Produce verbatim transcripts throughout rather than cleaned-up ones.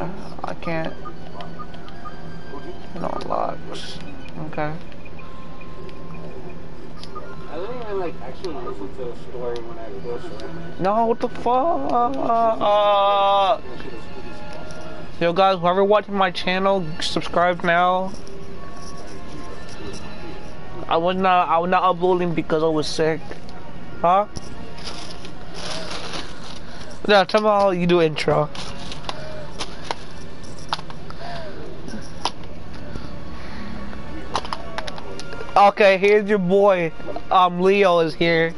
Uh, I can't. No locks. Okay. I don't even like actually listen to the story when I go surrounded. No, what the fuck? Uh, yo guys, whoever watching my channel, subscribe now. I was not I was not uploading because I was sick. Huh? Yeah, tell me how you do intro. Okay, here's your boy. Um, Leo is here.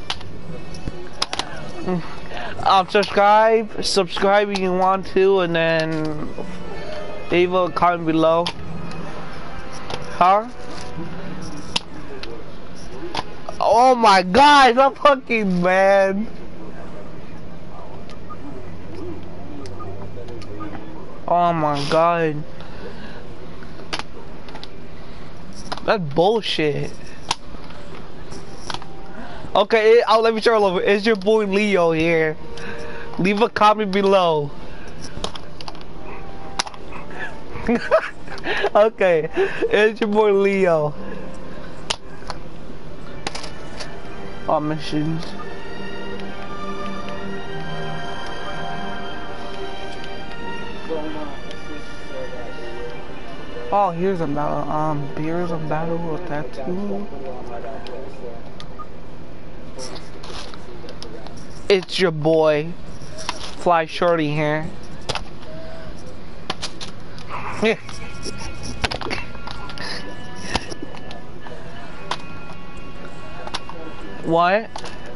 Um, subscribe, subscribe if you want to, and then leave a comment below. Huh? Oh my God, I'm fucking man. Oh my God. That's bullshit. Okay, I'll let me start all over. It's your boy Leo here. Leave a comment below. Okay, it's your boy Leo. All missions. Oh, here's a battle. Um, beers a battle with tattoo. It's your boy, Fly Shorty here. What?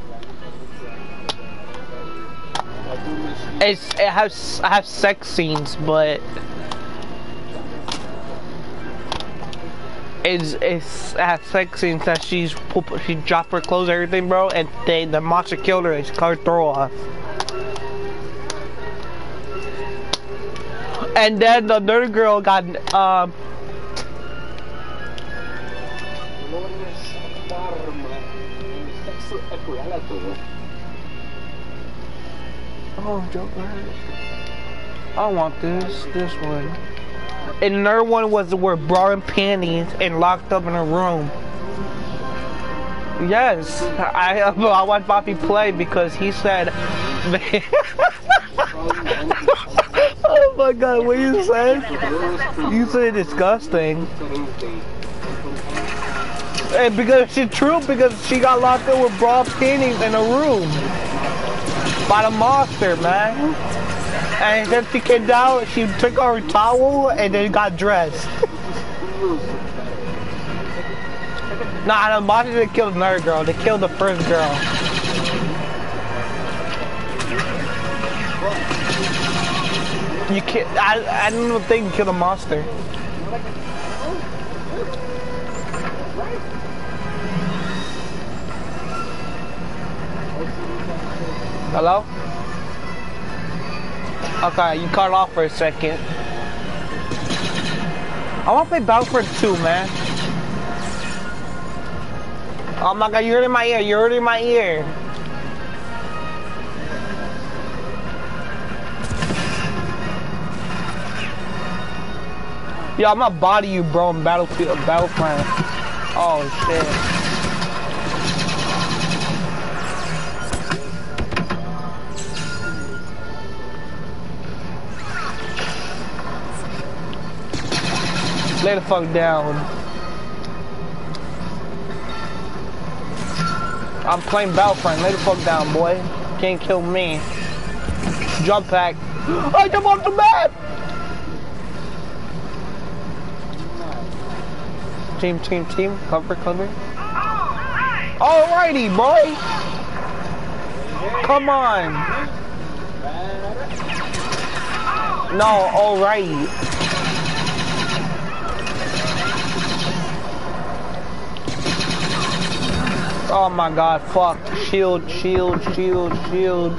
It's it has I have sex scenes, but it's it's it has sex scenes that she's she dropped her clothes, everything, bro, and they the monster killed her. It's called throw off. And then the nerd girl got um. Oh, Joker. I don't want this. This one. And another one was where bra and panties and locked up in a room. Yes, I I watched Bobby play because he said. Oh my God! What you said? You said disgusting. And because it's true, because she got locked up with bra and panties in a room by the monster, man. And then she came down, she took off her towel and then got dressed. Nah, the monster didn't kill another girl, they killed the first girl. You can't, I, I didn't even think you killed a monster. Hello? Okay, you cut off for a second. I want to play Battlefront two, man. Oh my God, you heard in my ear, you heard in my ear. Yo, I'm gonna body you, bro, in Battlefield, Battlefront. Oh, shit. Lay the fuck down. I'm playing Battlefront. Lay the fuck down, boy. Can't kill me. Jump pack. I jump off the map! Team, team, team. Cover, cover. Alrighty, boy. Come on. No, alrighty. Oh my God, fuck. Shield, shield, shield, shield.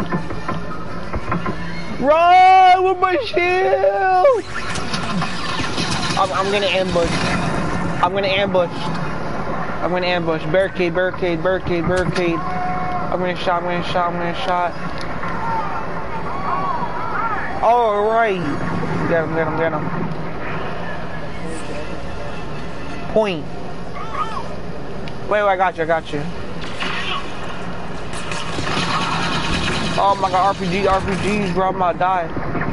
Run with my shield! I'm, I'm gonna ambush. I'm gonna ambush. I'm gonna ambush. Barricade, barricade, barricade, barricade. I'm gonna shot, I'm gonna shot, I'm gonna shot. Alright. Get him, get him, get him. Point. Wait, wait, I got you, I got you. Oh my god, R P G, R P Gs, bro, I'm about to die.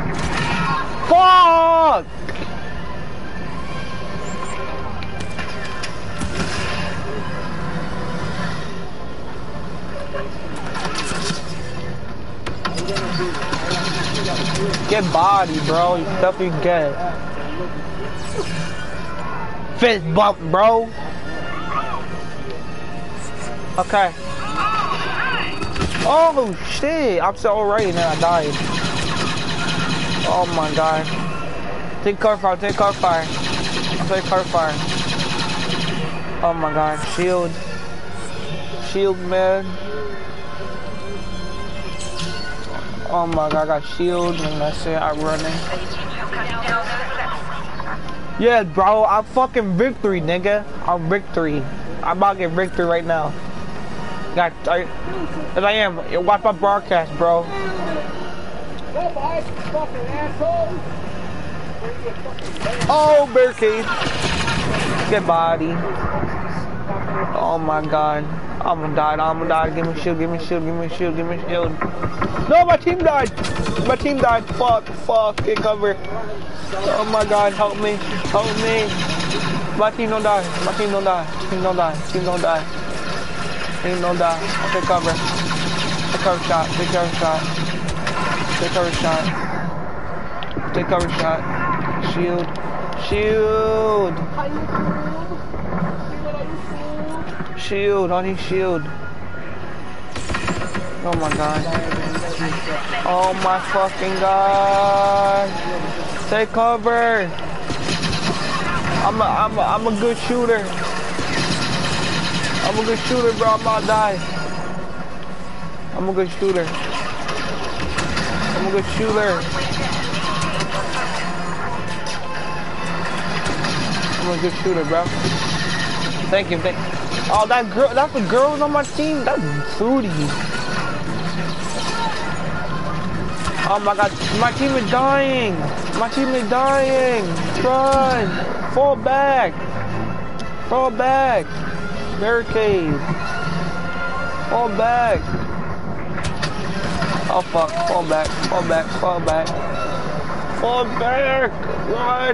Fuck! Get body, bro. You definitely get it. Fist bump, bro. Okay. Oh shit! I'm so alright and then I died. Oh my god. Take car fire, take car fire. Take car fire. Oh my god. Shield. Shield, man. Oh my god, I got shield and that's it, I'm running. Yeah, bro, I'm fucking victory, nigga. I'm victory. I'm about to get victory right now. Got, I, as I am. Watch my broadcast, bro. Oh, barricade. Get body. Oh my god. I'm gonna die, I'm gonna die. Give me shield, give me shield, give me shield, give me shield. No, my team died. My team died. Fuck, fuck, get cover. Oh my god, help me, help me. My team don't die, my team don't die, team don't die, team don't die. Team don't die. Okay, cover. Take cover shot, take cover shot. Take cover shot. Take cover shot. Shield. Shield. Shield, I need shield. Oh my god. Oh my fucking god. Take cover. I'm a, I'm a, I'm a good shooter. I'm a good shooter, bro. I'm about to die. I'm a good shooter. I'm a good shooter. I'm a good shooter, bro. Thank you, thank you. Oh, that girl, that's the girls on my team. That's booty. Oh my god, my team is dying. My team is dying. Run. Fall back. Fall back. Barricade. Fall back. Oh fuck. Fall back. Fall back. Fall back. Fall back. Run.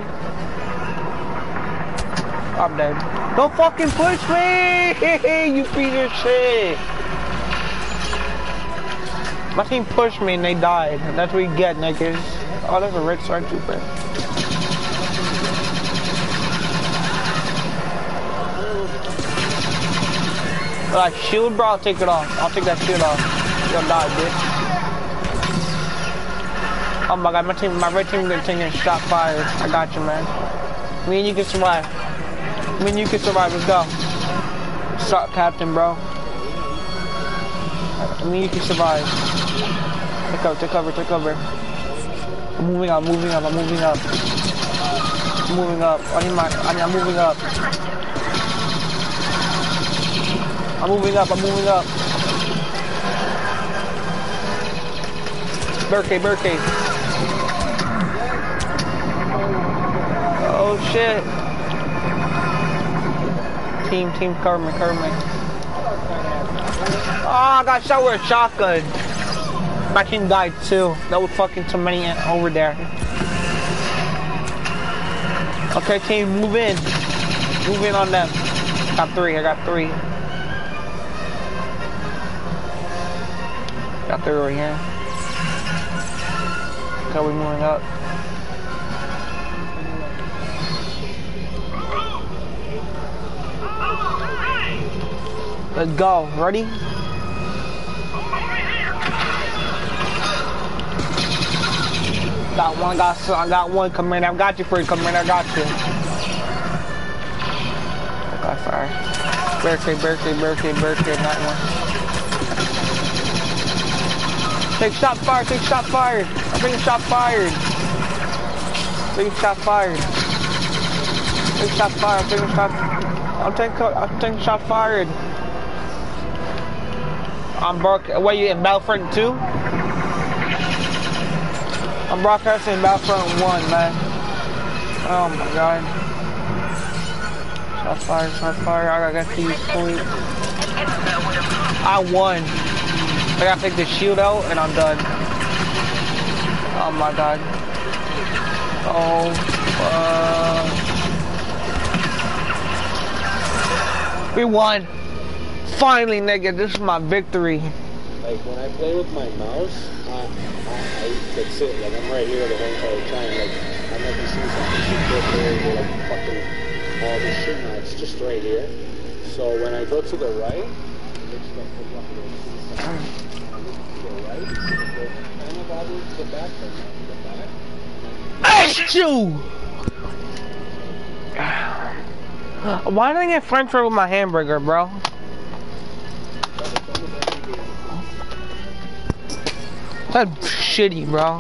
I'm dead. Don't fucking push me! You piece of shit! My team pushed me and they died. That's what you get, niggas. Oh, there's a red star trooper. Like shield, bro, I'll take it off. I'll take that shield off. You'll die, bitch. Oh my god, my team, my red team is taking shot fired. I got you, man. Me and you can survive. I mean, you can survive. Let's go. Start, Captain, bro. I mean, you can survive. Take cover, take cover, take cover. I'm moving up, moving up, I'm moving up. I'm moving up. I need my, I mean, I'm moving up. I'm moving up, I'm moving up. Barricade, barricade. Oh, shit. Team, team, cover me, cover me. Oh, I got shot with a shotgun. My team died too. That was fucking too many over there. Okay, team, move in. Move in on them. Got three, I got three. Got three over here. Okay, we're moving up. Let's go. Ready? Got one. Got I got one. Come in. I got you, Fred. Come in. I got you. Okay, fire. Barricade. Barricade. Barricade. Barricade. That one. Take shot fired. Take shot fired. I'm taking shot fired. Taking shot fired. Take shot fired. I'm taking shot. I'm taking. I'm taking shot fired. I'm broke. What, you in Battlefront two? I'm broadcasting Battlefront one, man. Oh my god. Shot fire, shot fire. I gotta get these points. I won. I gotta take the shield out and I'm done. Oh my god. Oh, uh... we won. Finally, nigga, this is my victory. Like, when I play with my mouse, uh, I, I could sit, like, I'm right here the whole entire time. Like, I'm not gonna see something super clear, or like, fucking, all this shit. No, it's just right here. So when I go to the right, it looks like the fucking, I look to the right, it's gonna go kind of all the way to the back, but not to the back. Achoo! Why did I get French fries with my hamburger, bro? That's shitty, bro.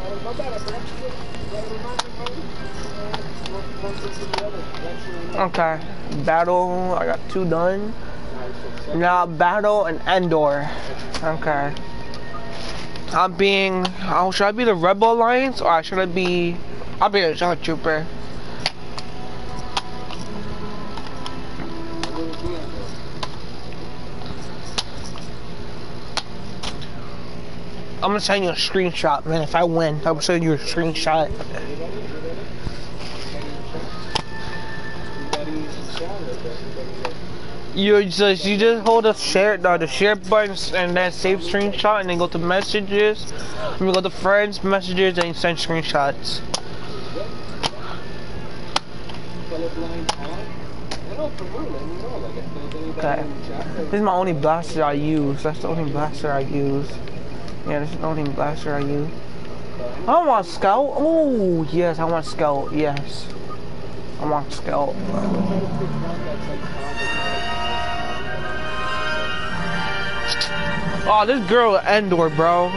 Okay, battle. I got two done. Now battle and Endor. Okay. I'm being. Oh, should I be the Rebel Alliance or should I be? I'll be a Shock Trooper. I'm gonna send you a screenshot, man. If I win, I'm gonna send you a screenshot. You just you just hold the share no, the share button and then save screenshot and then go to messages. And you go to friends, messages, and send screenshots. Okay. This is my only blaster I use. That's the only blaster I use. Yeah, this is the only blaster I use. I want Scout. Oh, yes, I want Scout. Yes. I want Scout. Oh, this girl Endor, bro.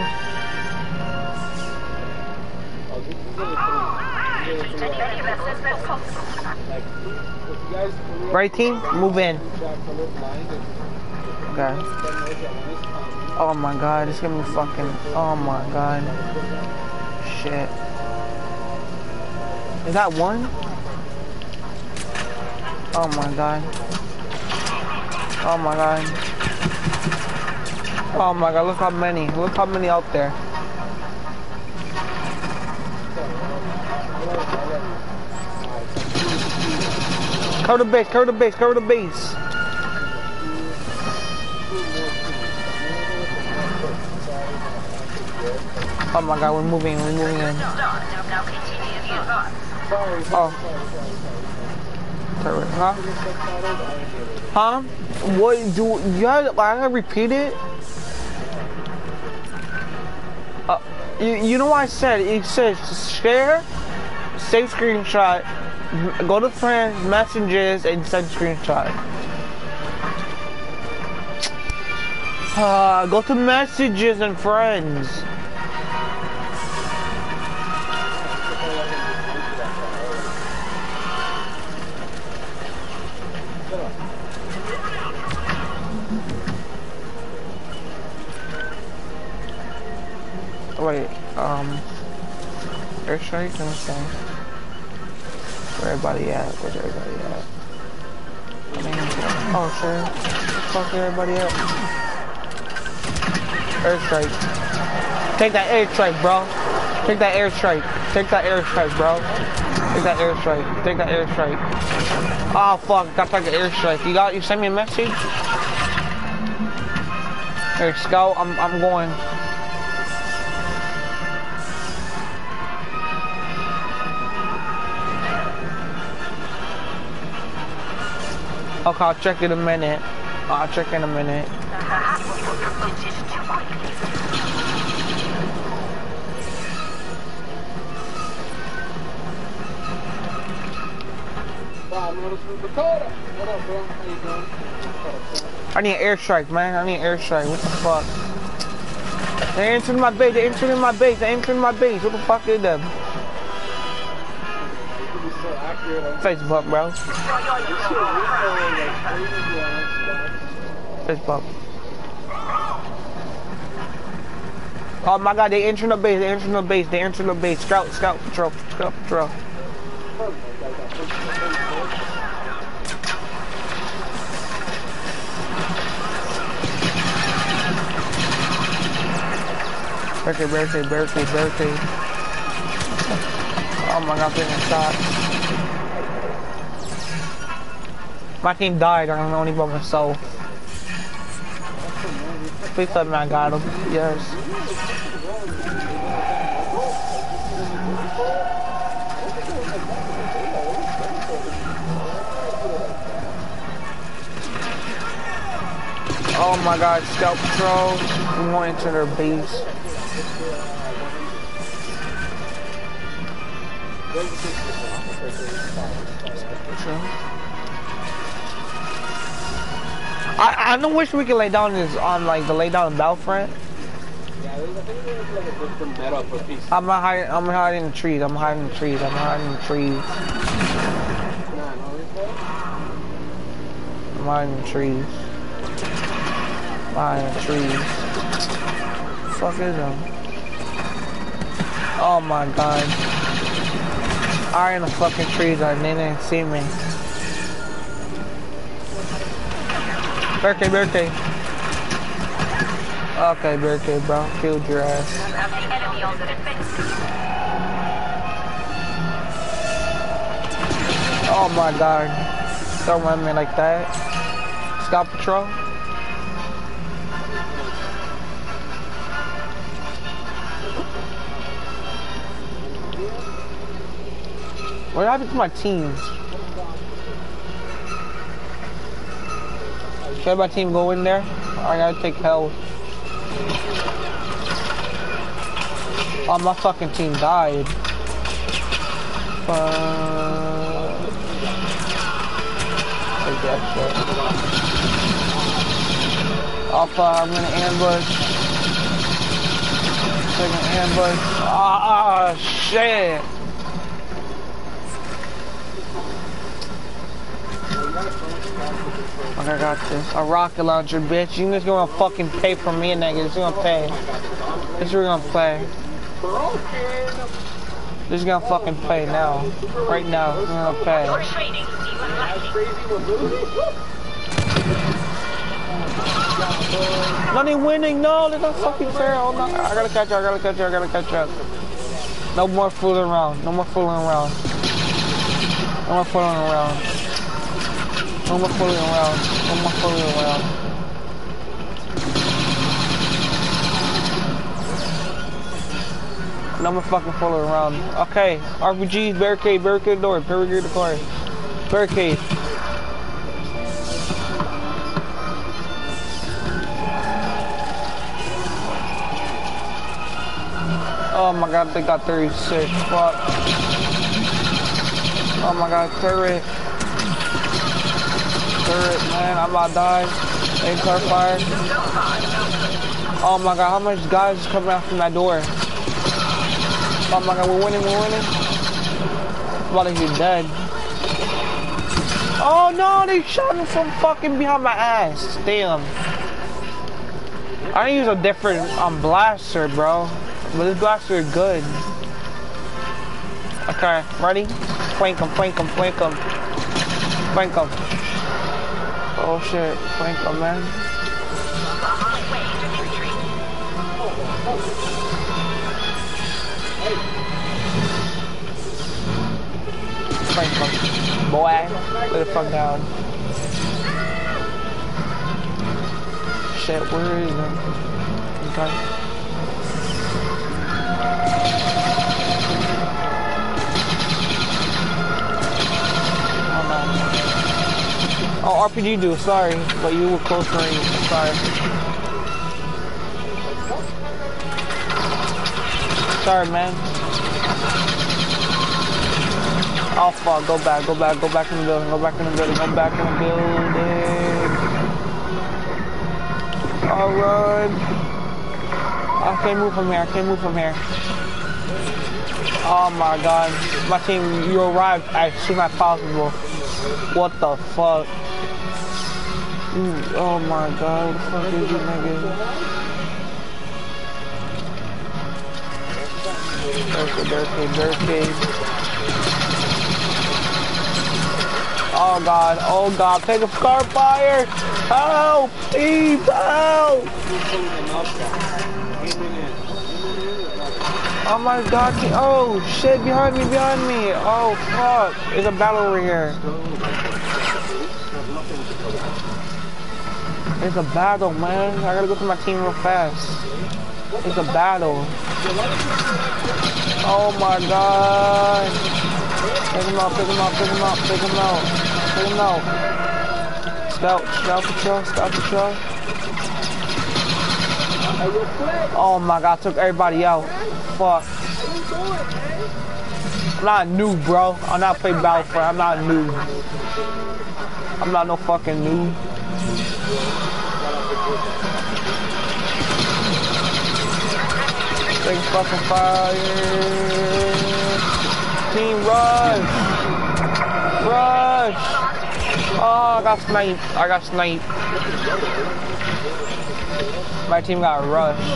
Right, team? Move in. Okay. Oh my god, it's gonna be fucking. Oh my god. Shit. Is that one? Oh my god. Oh my god. Oh my god, look how many. Look how many out there. Cover the base, cover the base, cover the base. Oh my god, we're moving, we're moving in. Oh. Huh? Huh? What do you gotta, I gotta repeat it? Uh, you, you know what I said? It says share, save screenshot, go to friends, messages, and send screenshot. Uh, go to messages and friends. Wait, um, airstrike, let me see. Where everybody at? Where's everybody at? I mean, oh, sure. Fuck everybody at. Airstrike. Take that airstrike, bro. Take that airstrike. Take that airstrike, bro. Take that airstrike. Take that airstrike. Oh, fuck. Got like an airstrike. You got, you sent me a message? Here, Scout, I'm, I'm going. Okay, I'll check in a minute. I'll check in a minute. I need an airstrike, man. I need an airstrike. What the fuck? They entering my base. They entering my base. They entering my base. What the fuck is them? Facebook, bro. Facebook. Oh my god, they entering the base, they entering the base, they entering the base. Scout, scout, patrol, scout, patrol. Barricade, barricade, barricade, barricade. Oh my god, I'm getting shot. My team died, I'm only by myself. Please let me, I got him. Yes. Oh my god, scout patrol. We won't enter their base. I I don't wish we could lay down this on like the lay down in Battlefront. I'm not hiding. I'm hiding in the trees. I'm hiding in the trees. I'm hiding in the trees. I'm hiding in the trees. I'm hiding in the trees. Fuck is them? Oh my god. I'm in the fucking trees and they didn't see me. Barricade, barricade. Okay, barricade, bro. Killed your ass. Oh my god. Don't run me like that. Scout patrol. What happened to my teams? Should my team go in there? I gotta take health. Oh, my fucking team died. Uh, take that shit. Alpha, I'm gonna ambush. Taking ambush. Ah, ah, shit. I got this. A rocket launcher, bitch. You just gonna fucking pay for me, nigga. Just gonna pay. This is we're gonna play. This is gonna fucking play now. Right now. We're gonna pay. Not even winning. No, they're not fucking fair. Oh, no. I gotta catch up. I gotta catch up. I gotta catch up. No more fooling around. No more fooling around. No more fooling around. No more fooling around. No more fooling around. No more fucking fooling around. Okay, R P Gs, barricade, barricade the door, barricade the car. Barricade. Oh my god, they got thirty-six. Fuck. Oh my god, turret. Turret, man, I'm about to die. Ain't car fire. Oh my god, how much guys is coming out from that door? Oh my god, we're winning, we're winning. I'm about to get dead. Oh no, they shot me from fucking behind my ass. Damn. I use a different um, blaster, bro. But this blaster is good. Okay, ready? Flank him, flank him, flank him. Flank him. Oh shit, flank him, man. Flank him. Boy, lay the fuck down. Shit, where is him? Okay. Oh, R P G do, sorry, but you were close range, sorry. Sorry, man. Oh fuck, go back, go back, go back in the building, go back in the building, go back in the building. I'll run. I can't move from here, I can't move from here. Oh my god, my team, you arrived as soon as possible. What the fuck? Ooh, oh my god, what the fuck is you nigga? Barricade, barricade, barricade. Oh god, oh god, take a scar fire! Help! Please, help! Oh my god, oh shit, behind me, behind me! Oh fuck, there's a battle over here. There's a battle, man. I gotta go to my team real fast. There's a battle. Oh my god. Take him out, take him out, take him out, take him out. Take him out. Scout, scout patrol, scout patrol. Oh my god, took everybody out. Fuck. I'm not a noob, bro. I'm not playing Battlefront. I'm not a noob. I'm not no fucking noob. Big fucking fire. Team rush. Rush. Oh, I got sniped. I got sniped. My team got rushed.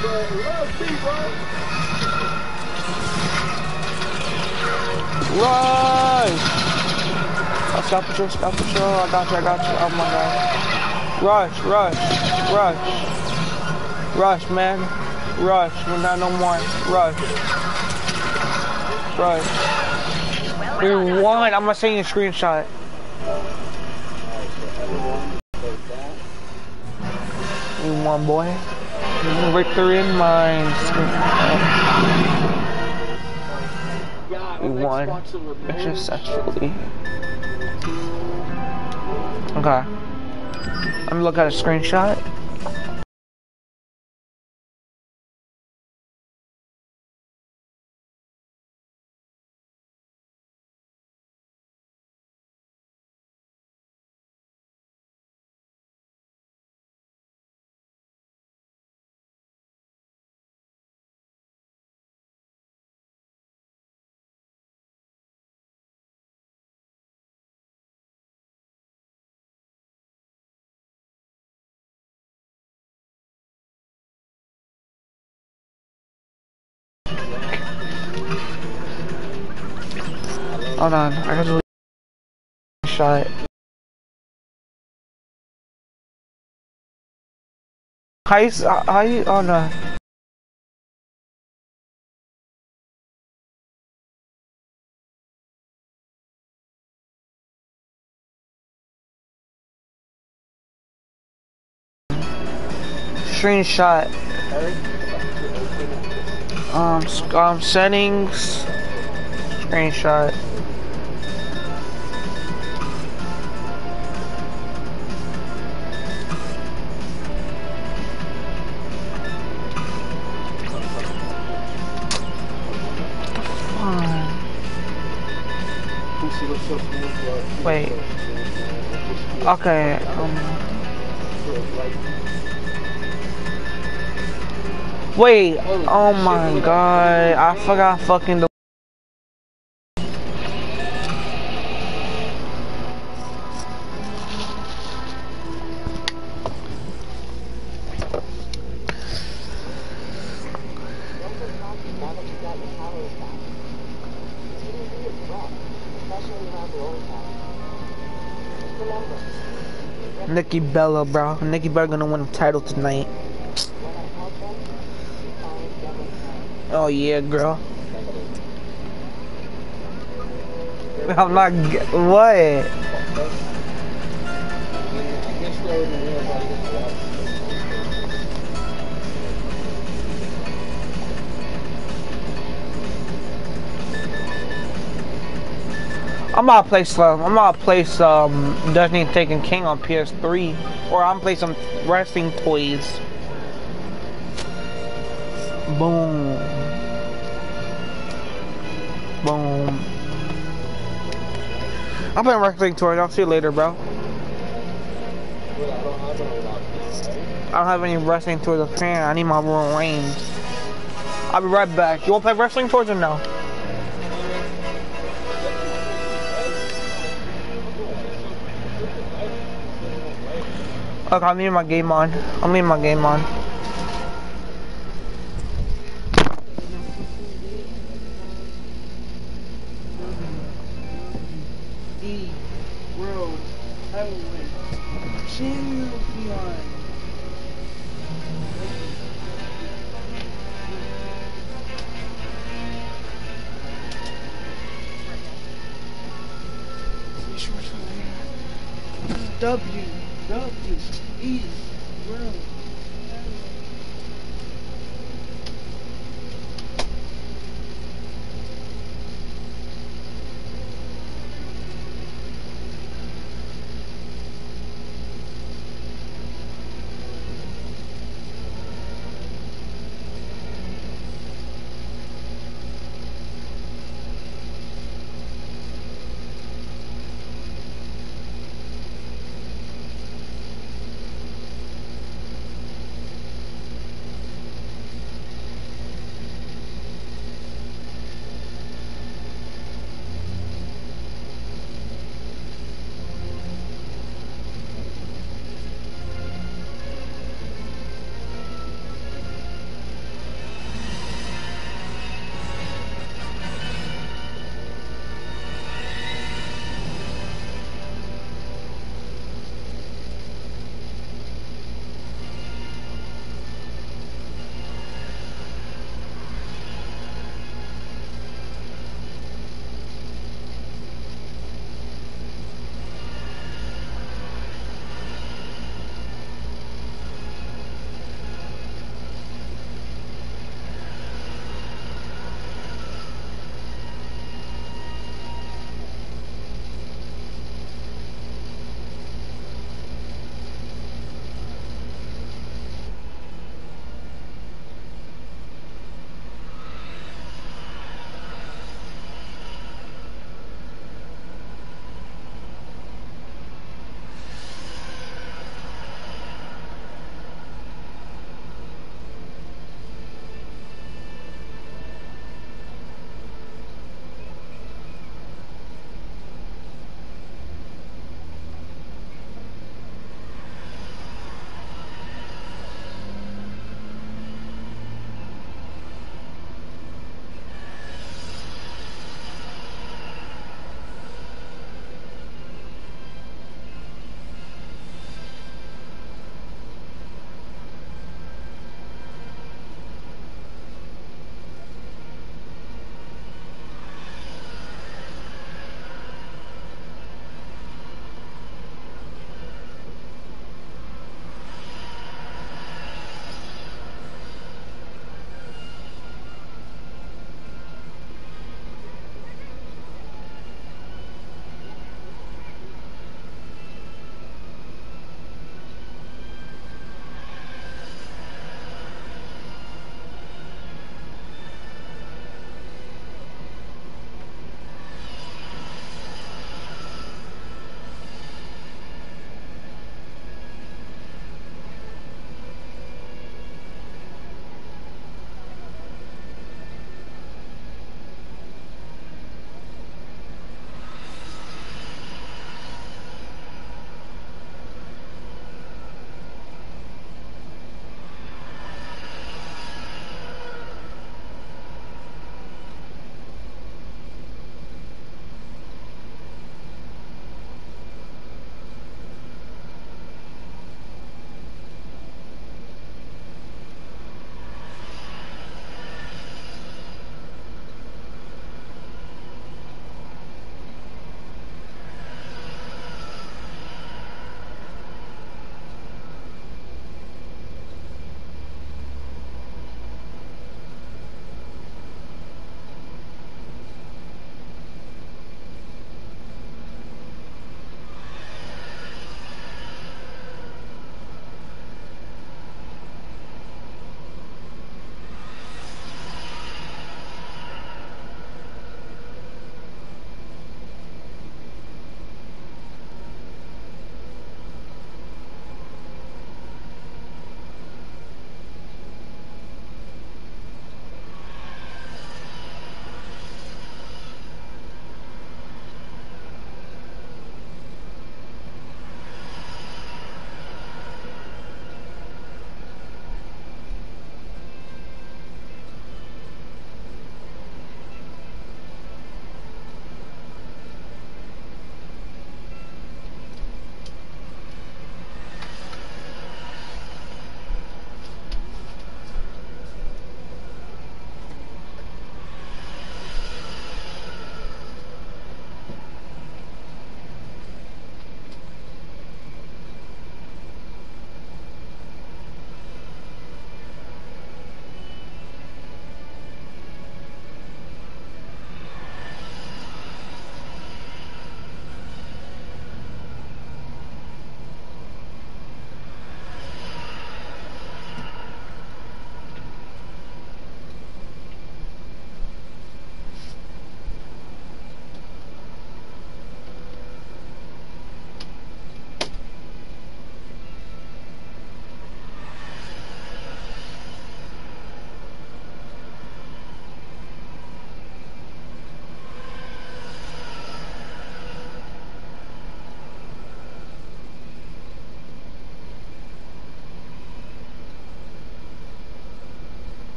Rush. Oh, scout patrol, scout patrol. I got you, I got you. Oh my god. Rush, rush, rush. Rush, man. Rush. We're not no more. Rush. Rush. We won. I'm gonna send you a screenshot. We won, boy. Victory in mind. We won successfully. Okay. I'm gonna look at a screenshot. Hold on, I gotta look at a shot. How you, how you, oh no. Screenshot. Um, um, settings. Screenshot. Wait. Okay. Um. Wait. Oh my god. I forgot fucking the. Nikki Bella, bro. Nikki Bella gonna win the title tonight. Oh yeah, girl. I'm not. What? I'm about to play some. I'm about to play some Destiny Taken King on P S three, or I'm gonna play some wrestling toys. Boom. Boom. I'm playing wrestling toys. I'll see you later, bro. I don't have any wrestling toys of fan. I need my Roman Reigns. I'll be right back. You wanna play wrestling toys or no? Okay, I'm leaving my game on. I'm leaving my game on. Bro, I will win. Champion. W, W, E, bro.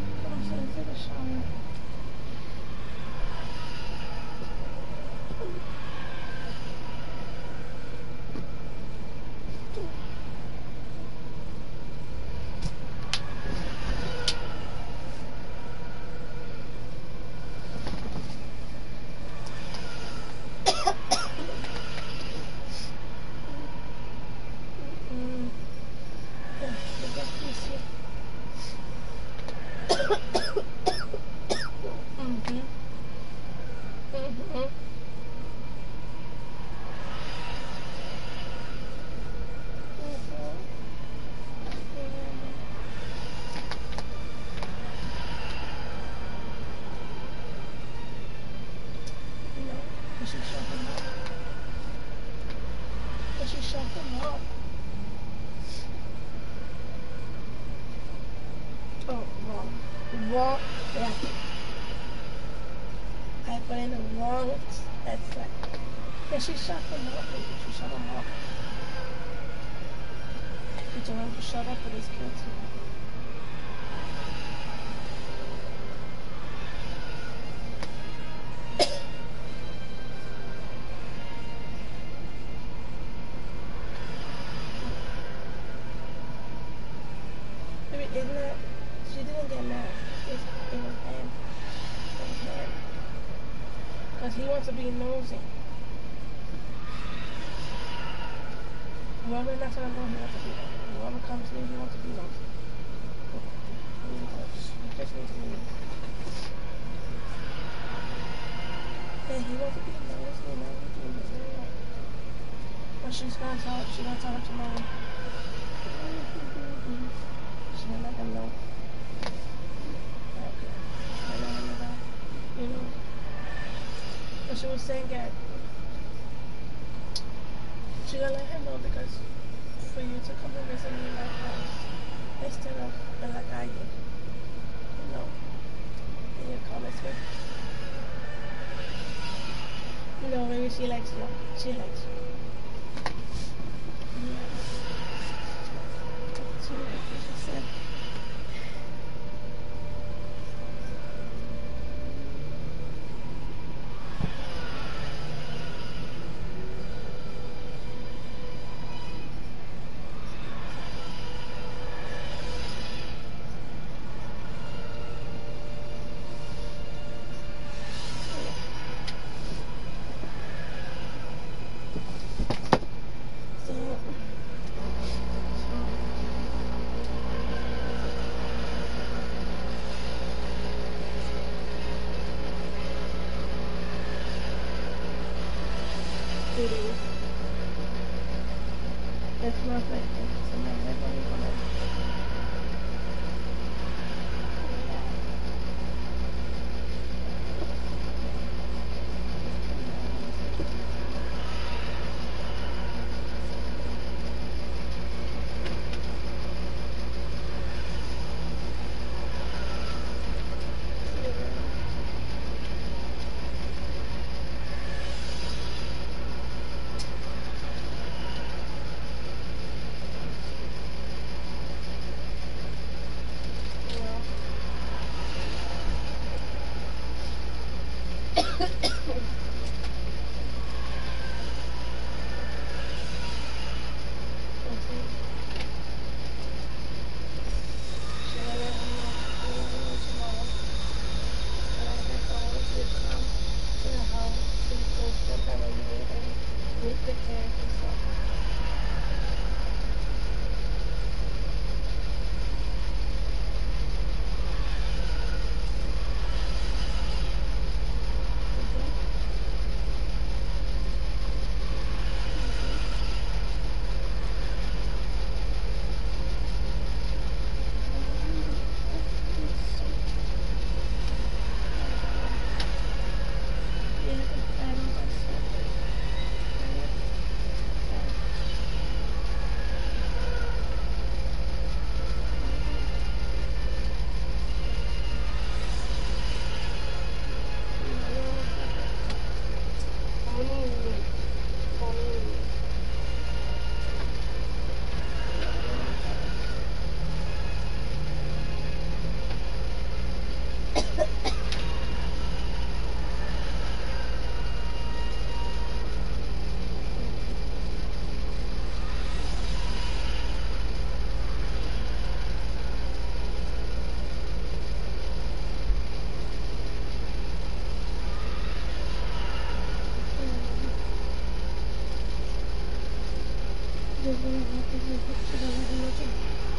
I'm saying take a shower. She shut him up. She shut him up. She told him to shut up with his kids. Maybe isn't that she didn't get mad. It, it was him. It was him. Because he wants to be nosy. Whoever knocks on the door, he wants to be nosy. Whoever comes in, he wants to be nosy. He just needs to be nosy. Yeah, he wants to be nosy and everything, but you know. But she's gonna tell she's gonna tell her tomorrow. She's gonna let them know. Okay. She's gonna let them know that. You know. But she was saying that she gonna let him know because for you to come and visit me in my house instead of in like I did, you know, and you come and speak. You know, maybe she likes you. She likes you. Yeah. She likes you, she said. She doesn't do nothing.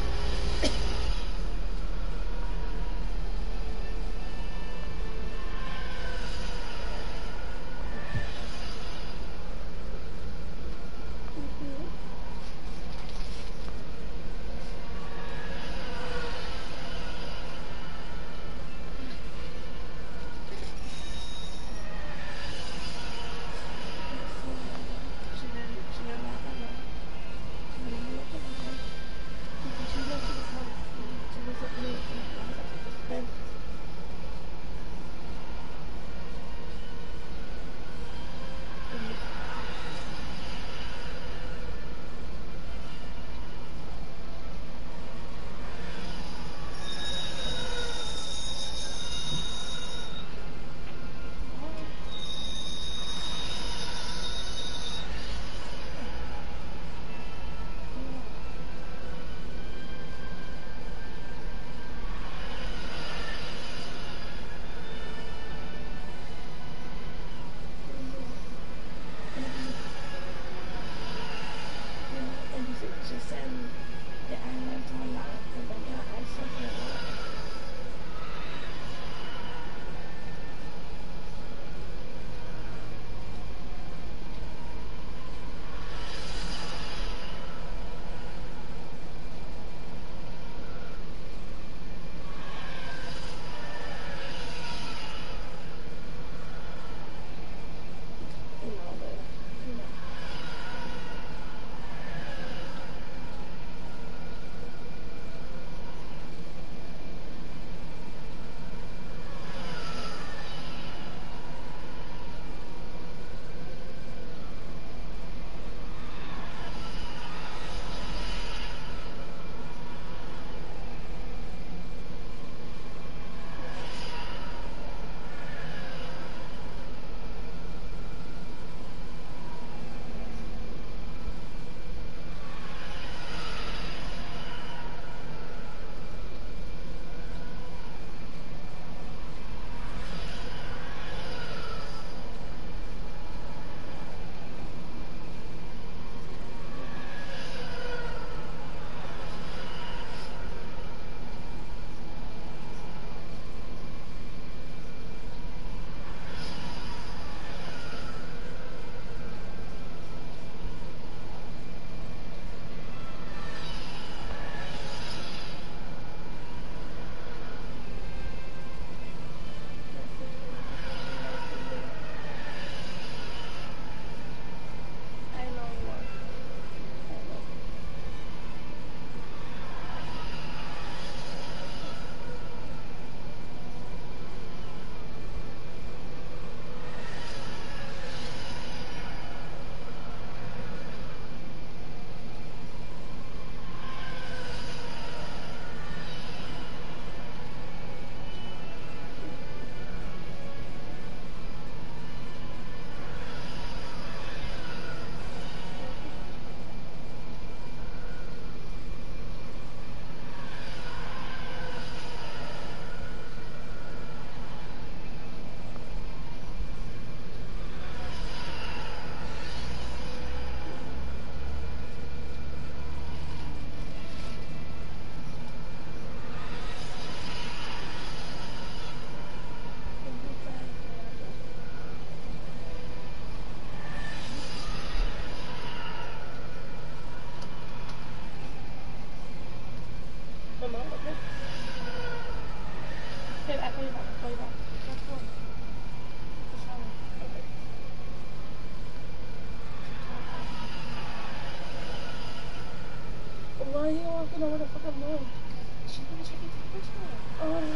Why are you walking over the fucking moon? She's gonna check your temperature. Oh.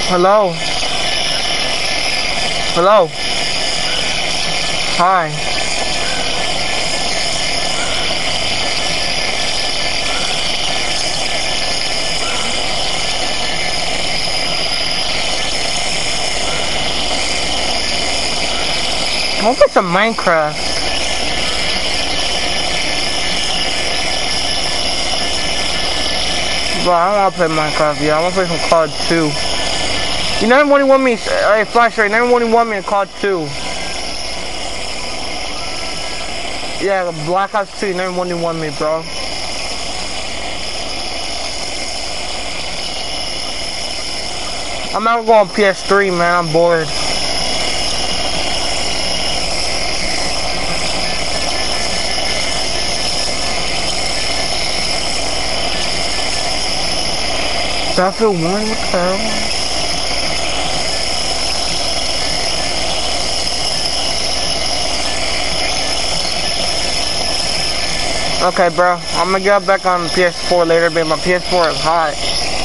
Hello? Hello? Hi. I want to play some Minecraft. Bro, I don't want to play Minecraft, yeah. I want to play some C O D two. You never really want me, hey, Flashlight, you never really want me in C O D two. Yeah, Black Ops two, you never really want me, bro. I'm not going on P S three, man, I'm bored. Battlefield one, what the hell? Okay, bro. I'm gonna get back on P S four later, but my P S four is hot.